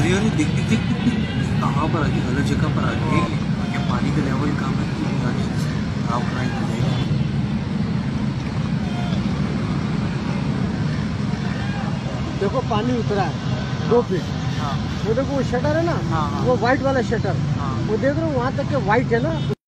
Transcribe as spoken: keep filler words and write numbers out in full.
अरे अरे दिख दिख दिख कहाँ पर आ गई, गलत जगह पर आ गई। ये पानी का लेवल कम है, आप कहाँ हो जाएगा। देखो पानी उतरा है दो फीट। हाँ वो देखो वो शटर है ना, हाँ हाँ वो व्हाइट वाला शटर, हाँ। वो देख रहे हो वहाँ तक के व्हाइट है ना।